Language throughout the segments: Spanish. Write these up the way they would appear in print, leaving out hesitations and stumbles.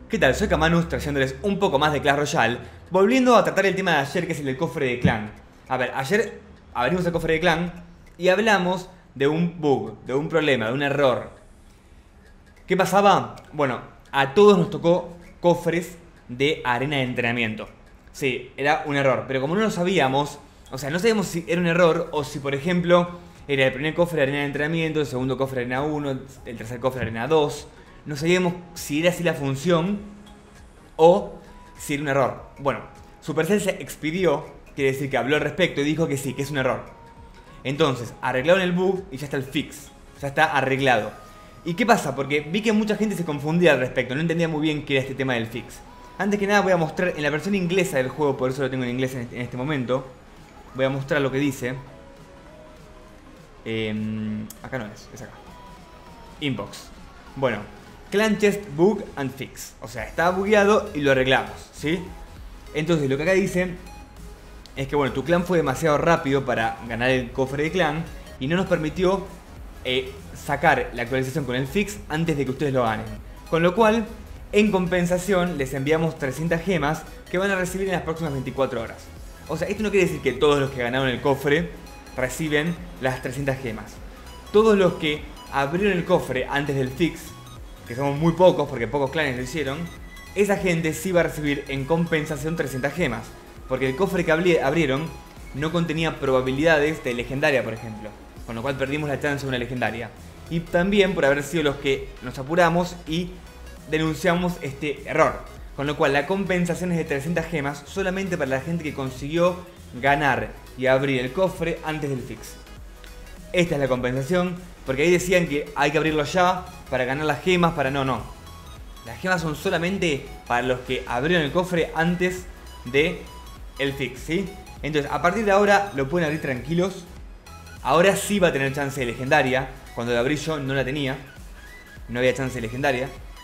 ¿Qué tal? Soy Kamanus, trayéndoles un poco más de Clash Royale, volviendo a tratar el tema de ayer, que es el del cofre de clan. A ver, ayer abrimos el cofre de clan y hablamos de un bug, de un problema, de un error. ¿Qué pasaba? Bueno, a todos nos tocó cofres de arena de entrenamiento. Sí, era un error, pero como no lo sabíamos, o sea, no sabíamos si era un error o si, por ejemplo, era el primer cofre de arena de entrenamiento, el segundo cofre de arena 1, el tercer cofre de arena 2. No sabíamos si era así la función o si era un error. Bueno, Supercell se expidió, quiere decir que habló al respecto y dijo que sí, que es un error. Entonces, arreglaron el bug y ya está el fix, ya está arreglado. ¿Y qué pasa? Porque vi que mucha gente se confundía al respecto, no entendía muy bien qué era este tema del fix. Antes que nada voy a mostrar en la versión inglesa del juego, por eso lo tengo en inglés en este momento. Voy a mostrar lo que dice. Acá no es acá. Inbox. Bueno, Clan Chest Bug and Fix. O sea, estaba bugueado y lo arreglamos, ¿sí? Entonces lo que acá dice es que bueno, tu clan fue demasiado rápido para ganar el cofre de clan y no nos permitió sacar la actualización con el fix antes de que ustedes lo ganen. Con lo cual, en compensación, les enviamos 300 gemas que van a recibir en las próximas 24 horas. O sea, esto no quiere decir que todos los que ganaron el cofre reciben las 300 gemas. Todos los que abrieron el cofre antes del fix, que somos muy pocos porque pocos clanes lo hicieron, esa gente sí va a recibir en compensación 300 gemas. Porque el cofre que abrieron no contenía probabilidades de legendaria, por ejemplo. Con lo cual perdimos la chance de una legendaria. Y también por haber sido los que nos apuramos y denunciamos este error. Con lo cual la compensación es de 300 gemas solamente para la gente que consiguió ganar y abrir el cofre antes del fix. Esta es la compensación, porque ahí decían que hay que abrirlo ya para ganar las gemas, para no. Las gemas son solamente para los que abrieron el cofre antes de el fix, ¿sí? Entonces, a partir de ahora lo pueden abrir tranquilos. Ahora sí va a tener chance de legendaria. Cuando lo abrí yo no la tenía. No había chance de legendaria.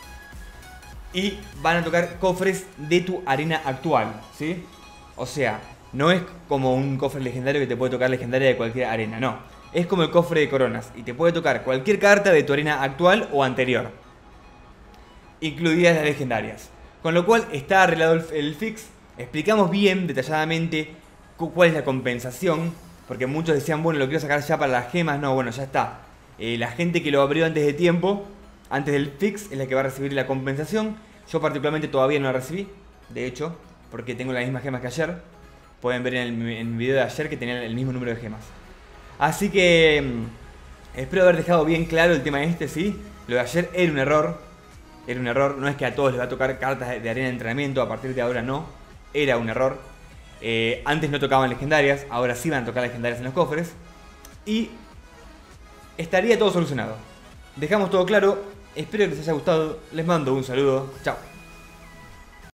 Y van a tocar cofres de tu arena actual, ¿sí? O sea, no es como un cofre legendario que te puede tocar legendaria de cualquier arena, no. Es como el cofre de coronas y te puede tocar cualquier carta de tu arena actual o anterior, incluidas las legendarias. Con lo cual está arreglado el fix. Explicamos bien detalladamente cuál es la compensación, porque muchos decían, bueno, lo quiero sacar ya para las gemas. No, bueno, ya está. La gente que lo abrió antes de tiempo, antes del fix, es la que va a recibir la compensación. Yo particularmente todavía no la recibí, de hecho, porque tengo las mismas gemas que ayer. Pueden ver en el video de ayer que tenía el mismo número de gemas. Así que espero haber dejado bien claro el tema este, ¿sí? Lo de ayer era un error. Era un error, no es que a todos les va a tocar cartas de arena de entrenamiento, a partir de ahora no. Era un error. Antes no tocaban legendarias, ahora sí van a tocar legendarias en los cofres. Y estaría todo solucionado. Dejamos todo claro, espero que les haya gustado, les mando un saludo, chao.